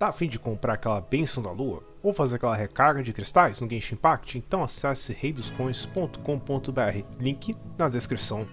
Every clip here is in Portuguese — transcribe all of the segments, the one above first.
Tá a fim de comprar aquela bênção da lua? Ou fazer aquela recarga de cristais no Genshin Impact? Então acesse reidoscoins.com.br, link na descrição.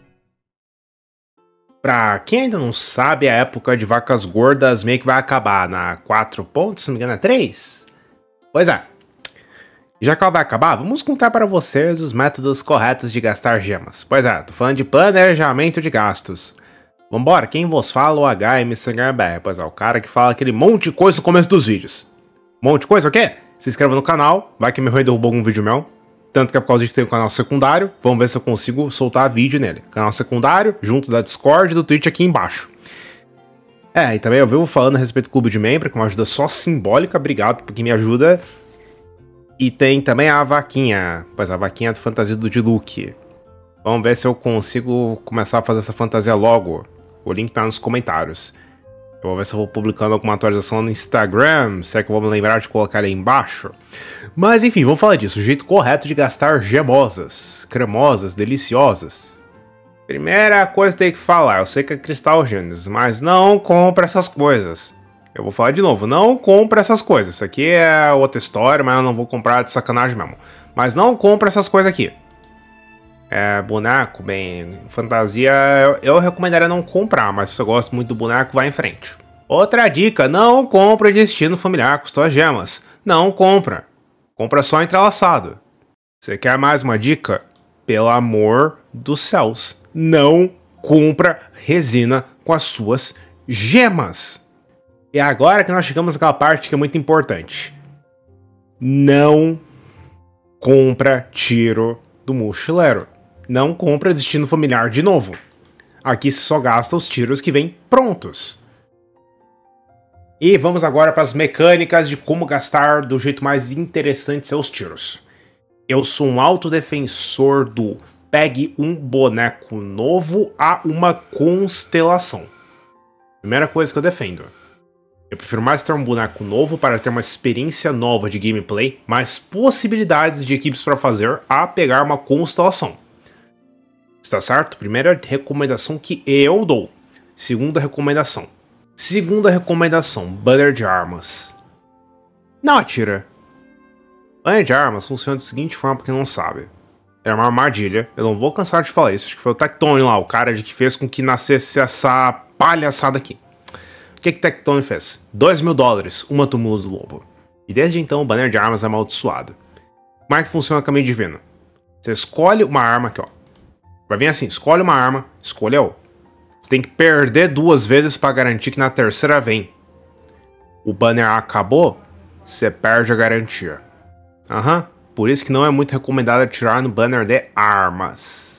Pra quem ainda não sabe, a época de vacas gordas meio que vai acabar na 4 pontos, se não me engano é 3? Pois é. Já que ela vai acabar, vamos contar para vocês os métodos corretos de gastar gemas. Pois é, tô falando de planejamento de gastos. Vambora, quem vos fala o HMCGBR, pois é, o cara que fala aquele monte de coisa no começo dos vídeos. Monte de coisa, o quê? Se inscreva no canal, vai que meu rei derrubou algum vídeo meu. Tanto que é por causa de que tem um canal secundário, vamos ver se eu consigo soltar vídeo nele. Canal secundário, junto da Discord e do Twitch aqui embaixo. E também eu vivo falando a respeito do clube de membro, que é uma ajuda só simbólica, obrigado por quem me ajuda. E tem também a vaquinha, pois a vaquinha é da fantasia do Diluc. Vamos ver se eu consigo começar a fazer essa fantasia logo. O link tá nos comentários. Eu vou ver se eu vou publicando alguma atualização no Instagram, se é que eu vou me lembrar de colocar ali embaixo. Mas enfim, vamos falar disso. O jeito correto de gastar gemosas, cremosas, deliciosas. Primeira coisa que tem que falar, eu sei que é Cristal Gênesis, mas não compra essas coisas. Eu vou falar de novo, não compra essas coisas. Isso aqui é outra história, mas eu não vou comprar de sacanagem mesmo. Mas não compra essas coisas aqui. Boneco, bem, fantasia, eu recomendaria não comprar, mas se você gosta muito do boneco, vai em frente. Outra dica, não compra destino familiar com suas gemas. Não compra. Compra só entrelaçado. Você quer mais uma dica? Pelo amor dos céus, não compra resina com as suas gemas. E agora que nós chegamos naquela parte que é muito importante. Não compra tiro do mochileiro. Não compra destino familiar de novo. Aqui você só gasta os tiros que vêm prontos. E vamos agora para as mecânicas de como gastar do jeito mais interessante seus tiros. Eu sou um autodefensor do pegue um boneco novo a uma constelação. Primeira coisa que eu defendo. Eu prefiro mais ter um boneco novo para ter uma experiência nova de gameplay, mais possibilidades de equipes para fazer a pegar uma constelação. Está certo? Primeira recomendação que eu dou. Segunda recomendação. Banner de armas. Não atira. Banner de armas funciona da seguinte forma pra quem não sabe. É uma armadilha. Eu não vou cansar de falar isso. Acho que foi o Tectone lá, o cara que fez com que nascesse essa palhaçada aqui. O que Tectone fez? $2.000, uma túmulo do lobo. E desde então o banner de armas é amaldiçoado. Como é que funciona o caminho divino? Você escolhe uma arma aqui, ó. Vai vir assim, escolhe uma arma, escolheu. Você tem que perder 2 vezes para garantir que na terceira vem. O banner acabou, você perde a garantia. Por isso que não é muito recomendado atirar no banner de armas.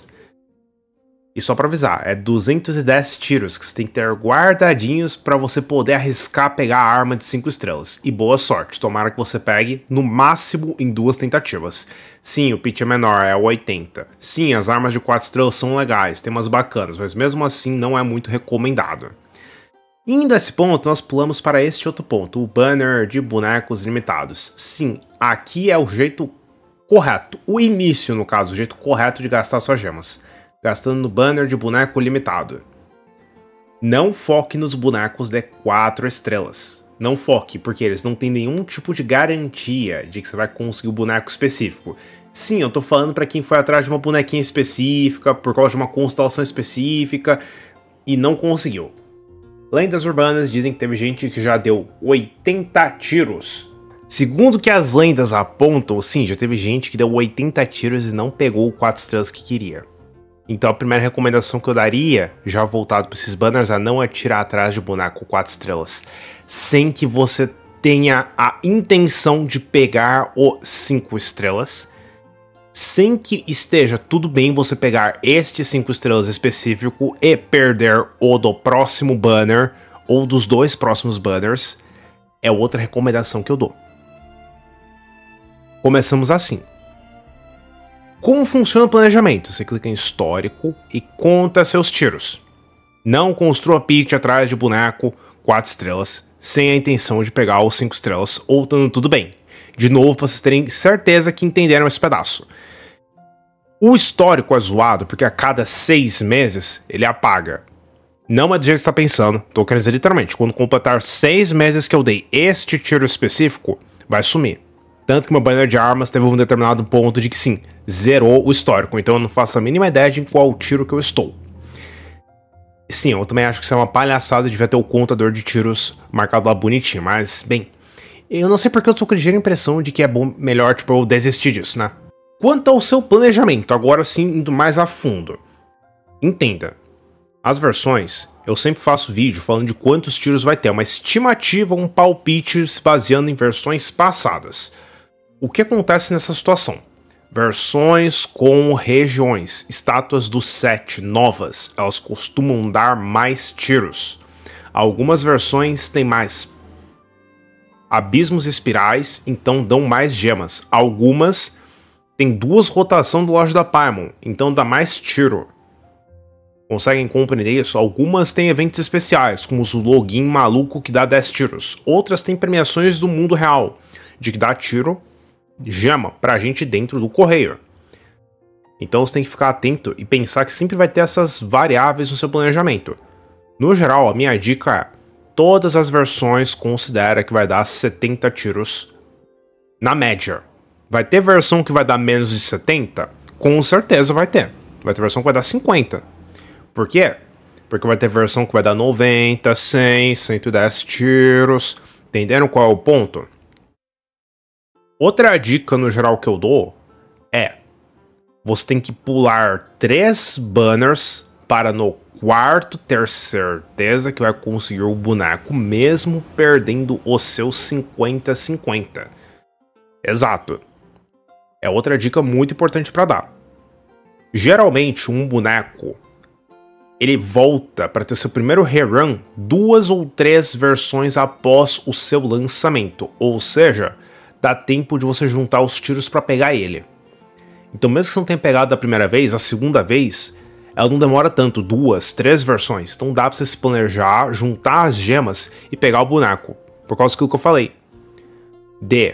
E só pra avisar, é 210 tiros que você tem que ter guardadinhos pra você poder arriscar pegar a arma de 5 estrelas. E boa sorte, tomara que você pegue no máximo em 2 tentativas. Sim, o pitch é menor, é 80. Sim, as armas de 4 estrelas são legais, tem umas bacanas, mas mesmo assim não é muito recomendado. Indo a esse ponto, nós pulamos para este outro ponto, o banner de bonecos limitados. Sim, aqui é o jeito correto, o início no caso, o jeito correto de gastar suas gemas. Gastando no banner de boneco limitado. Não foque nos bonecos de 4 estrelas. Não foque, porque eles não têm nenhum tipo de garantia de que você vai conseguir o boneco específico. Sim, eu tô falando pra quem foi atrás de uma bonequinha específica, por causa de uma constelação específica, e não conseguiu. Lendas urbanas dizem que teve gente que já deu 80 tiros. Segundo que as lendas apontam, sim, já teve gente que deu 80 tiros e não pegou o 4 estrelas que queria. Então a primeira recomendação que eu daria, já voltado para esses banners, é não atirar atrás de boneco 4 estrelas, sem que você tenha a intenção de pegar o 5 estrelas, sem que esteja tudo bem você pegar este 5 estrelas específico e perder o do próximo banner, ou dos 2 próximos banners, é outra recomendação que eu dou. Começamos assim. Como funciona o planejamento? Você clica em histórico e conta seus tiros. Não construa pitch atrás de boneco 4 estrelas, sem a intenção de pegar os 5 estrelas, ou estando tudo bem. De novo, para vocês terem certeza que entenderam esse pedaço. O histórico é zoado porque a cada 6 meses ele apaga. Não é do jeito que você tá pensando. Tô querendo dizer literalmente, quando completar 6 meses que eu dei este tiro específico, vai sumir. Tanto que meu banner de armas teve um determinado ponto de que sim, zerou o histórico. Então eu não faço a mínima ideia de em qual tiro que eu estou. Sim, eu também acho que isso é uma palhaçada, devia ter o contador de tiros marcado lá bonitinho. Mas, bem, eu não sei porque eu tô com a ligeira impressão de que é bom, melhor, tipo, eu desistir disso, né? Quanto ao seu planejamento, agora sim, indo mais a fundo. Entenda, as versões, eu sempre faço vídeo falando de quantos tiros vai ter, uma estimativa, um palpite se baseando em versões passadas. O que acontece nessa situação? Versões com regiões, estátuas do set novas, elas costumam dar mais tiros. Algumas versões têm mais abismos espirais, então dão mais gemas. Algumas têm 2 rotação do loja da Paimon, então dá mais tiro. Conseguem compreender isso? Algumas têm eventos especiais, como o login maluco que dá 10 tiros. Outras têm premiações do mundo real, de que dá tiro, gema, pra gente dentro do correio. Então você tem que ficar atento e pensar que sempre vai ter essas variáveis no seu planejamento. No geral, a minha dica é: todas as versões considera que vai dar 70 tiros na média. Vai ter versão que vai dar menos de 70? Com certeza vai ter. Vai ter versão que vai dar 50. Por quê? Porque vai ter versão que vai dar 90, 100, 110 tiros. Entenderam qual é o ponto? Outra dica no geral que eu dou é: você tem que pular 3 banners para no quarto ter certeza que vai conseguir o boneco mesmo perdendo os seus 50-50. Exato. É outra dica muito importante para dar. Geralmente um boneco ele volta para ter seu primeiro rerun 2 ou 3 versões após o seu lançamento, ou seja, dá tempo de você juntar os tiros para pegar ele. Então mesmo que você não tenha pegado da primeira vez, a segunda vez, ela não demora tanto, 2, 3 versões. Então dá pra você se planejar, juntar as gemas e pegar o boneco. Por causa daquilo que eu falei. De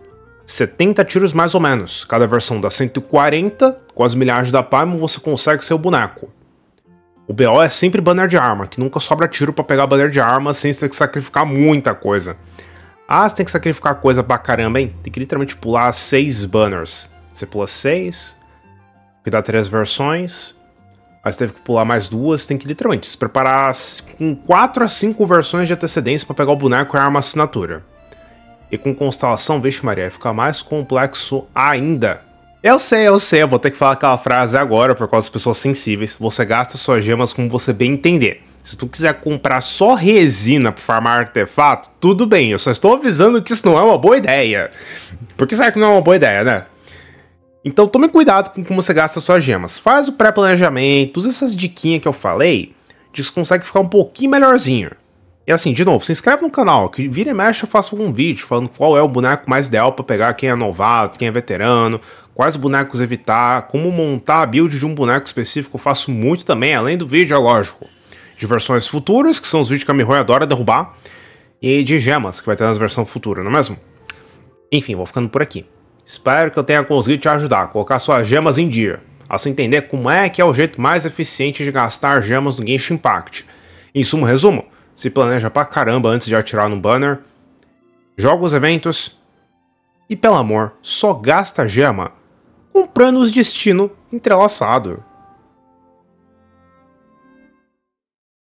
70 tiros mais ou menos. Cada versão dá 140, com as milhares da Paimon você consegue seu boneco. O BO é sempre banner de arma, que nunca sobra tiro pra pegar banner de arma sem você ter que sacrificar muita coisa. Ah, você tem que sacrificar coisa pra caramba, hein? Tem que literalmente pular 6 banners. Você pula 6, que dá 3 versões. Aí você teve que pular mais 2, tem que literalmente se preparar com 4 a 5 versões de antecedência pra pegar o boneco e a arma assinatura. E com constelação, vixe Maria, fica mais complexo ainda. Eu sei, eu vou ter que falar aquela frase agora por causa das pessoas sensíveis. Você gasta suas gemas como você bem entender. Se tu quiser comprar só resina pra farmar artefato, tudo bem, eu só estou avisando que isso não é uma boa ideia. Por que será que não é uma boa ideia, né? Então tome cuidado com como você gasta suas gemas. Faz o pré-planejamento, usa essas diquinhas que eu falei, de que você consegue ficar um pouquinho melhorzinho. E assim, de novo, se inscreve no canal, que vira e mexe eu faço algum vídeo falando qual é o boneco mais ideal pra pegar quem é novato, quem é veterano, quais bonecos evitar, como montar a build de um boneco específico, eu faço muito também, além do vídeo, é lógico. De versões futuras, que são os vídeos que a Mihoyo adora derrubar, e de gemas, que vai ter nas versões futuras, não é mesmo? Enfim, vou ficando por aqui. Espero que eu tenha conseguido te ajudar a colocar suas gemas em dia, a se entender como é que é o jeito mais eficiente de gastar gemas no Genshin Impact. Em suma, resumo, se planeja pra caramba antes de atirar no banner, joga os eventos e, pelo amor, só gasta gema comprando os destino entrelaçado.